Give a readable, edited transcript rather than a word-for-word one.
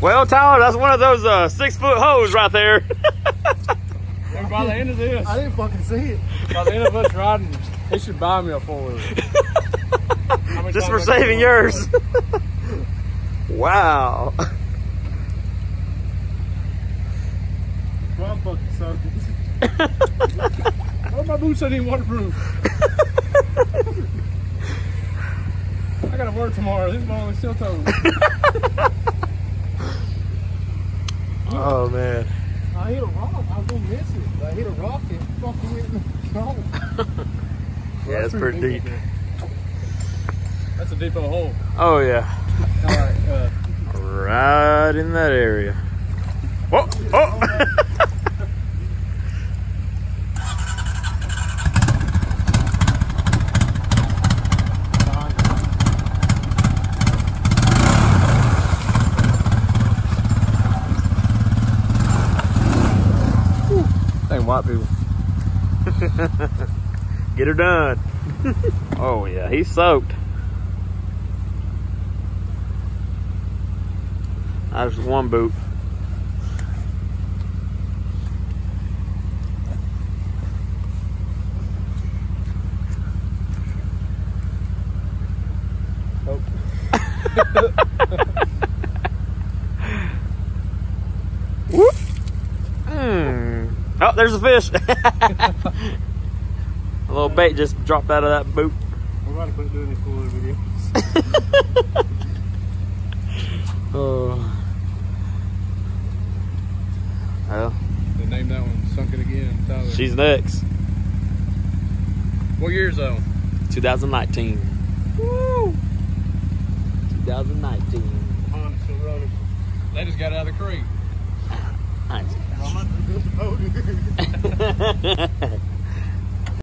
Well, Tyler, that's one of those 6-foot hoes right there. And by the end of this, I didn't fucking see it. By the end of us riding, he should buy me a 4-wheeler. Just for saving yours. Wow. Well, I'm fucking soaked. Well, my boots ain't even waterproof. I gotta work tomorrow. These are only steel toes. Oh man. I hit a rock. I was gonna miss it. I hit a rock and fucking went in the hole. Yeah, it's pretty deep. That's a deep old hole. Oh yeah. All right. Right in that area. Whoa! Oh! Dang white people. Get her done. Oh yeah, he's soaked. That's one boot. Oh. Whoop. Oh, there's a fish. A little bait just dropped out of that boot. We're about to quit doing these cool little videos. Oh. Well, They named that one Sunk It Again. Tyler. she's next. What year's that one? 2019. Woo! 2019. Pond is still running. They just got out of the creek. Nice. I'm not gonna build the boat.